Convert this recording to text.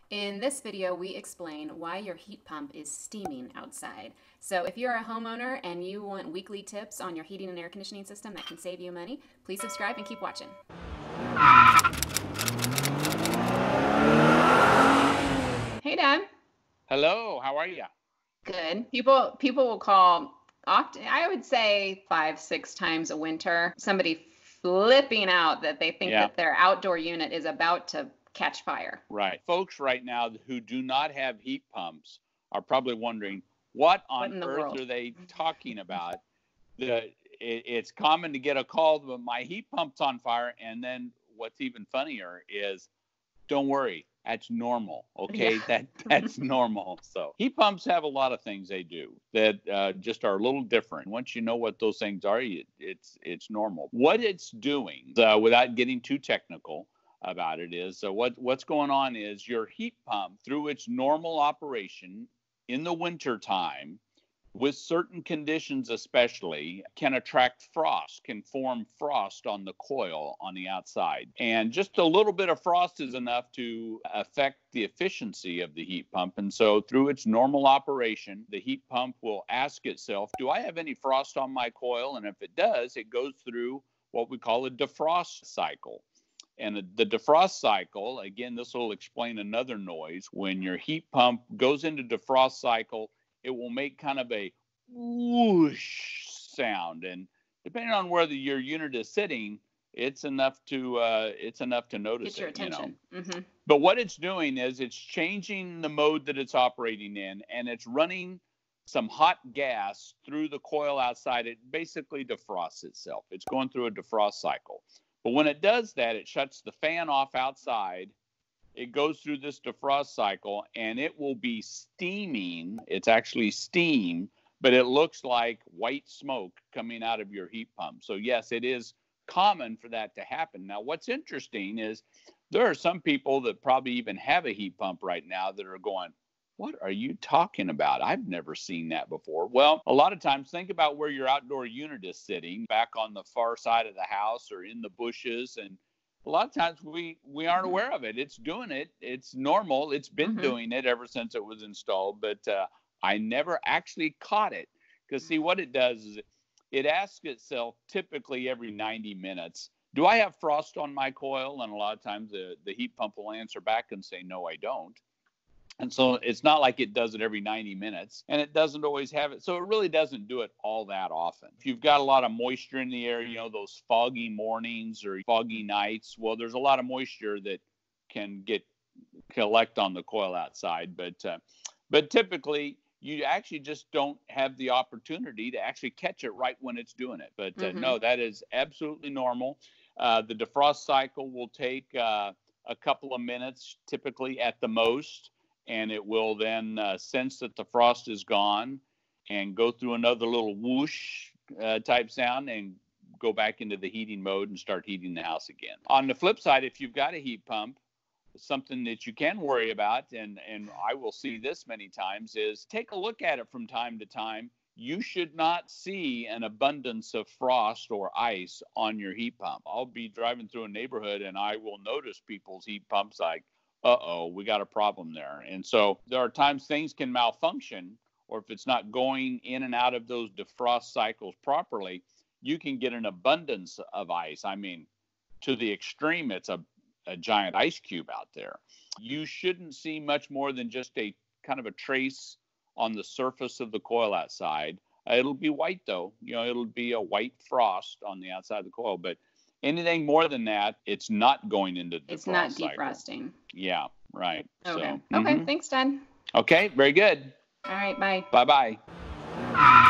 In this video, we explain why your heat pump is steaming outside. So if you're a homeowner and you want weekly tips on your heating and air conditioning system that can save you money, please subscribe and keep watching. Hey, Dad. Hello, how are you? Good. People will call often, I would say 5-6 times a winter, somebody flipping out that they think that their outdoor unit is about to catch fire. Right. Folks right now who do not have heat pumps are probably wondering, what on earth are they talking about? It's common to get a call, but my heat pump's on fire. And then what's even funnier is, don't worry, that's normal. Okay, that's normal. So heat pumps have a lot of things they do that just are a little different. Once you know what those things are, it's normal. What it's doing, without getting too technical about it, is what's going on is your heat pump, through its normal operation in the winter time, with certain conditions especially, can attract frost, can form frost on the coil on the outside. And just a little bit of frost is enough to affect the efficiency of the heat pump. And so through its normal operation, the heat pump will ask itself, do I have any frost on my coil? And if it does, it goes through what we call a defrost cycle. And the defrost cycle, again, this will explain another noise. When your heat pump goes into defrost cycle, it will make kind of a whoosh sound, and depending on where your unit is sitting, it's enough to notice. Get your attention. Mm-hmm. But what it's doing is it's changing the mode that it's operating in, and it's running some hot gas through the coil outside. It basically defrosts itself. It's going through a defrost cycle. But when it does that, it shuts the fan off outside. It goes through this defrost cycle, and it will be steaming. It's actually steam, but it looks like white smoke coming out of your heat pump. So yes, it is common for that to happen. Now, what's interesting is there are some people that probably even have a heat pump right now that are going, what are you talking about? I've never seen that before. Well, a lot of times, think about where your outdoor unit is sitting, back on the far side of the house or in the bushes, and a lot of times we aren't aware of it. It's doing it. It's normal. It's been doing it ever since it was installed, but I never actually caught it. Because see, what it does is it asks itself typically every 90 minutes, do I have frost on my coil? And a lot of times the heat pump will answer back and say, no, I don't. And so it's not like it does it every 90 minutes, and it doesn't always have it. So it really doesn't do it all that often. If you've got a lot of moisture in the air, those foggy mornings or foggy nights, well, there's a lot of moisture that can collect on the coil outside. But typically, you actually just don't have the opportunity to actually catch it right when it's doing it. But no, that is absolutely normal. The defrost cycle will take a couple of minutes, typically at the most. And it will then sense that the frost is gone and go through another little whoosh type sound and go back into the heating mode and start heating the house again. On the flip side, if you've got a heat pump, something that you can worry about, and I will see this many times, is take a look at it from time to time. You should not see an abundance of frost or ice on your heat pump. I'll be driving through a neighborhood and I will notice people's heat pumps like, uh-oh, we got a problem there. And so there are times things can malfunction, or if it's not going in and out of those defrost cycles properly, you can get an abundance of ice. I mean, to the extreme, it's a giant ice cube out there. You shouldn't see much more than just a kind of a trace on the surface of the coil outside. It'll be white, though. It'll be a white frost on the outside of the coil, but anything more than that, it's not going into the defrost cycle. It's not defrosting. Yeah, right. Okay. Okay, thanks, Dad. Okay, very good. All right, bye. Bye-bye.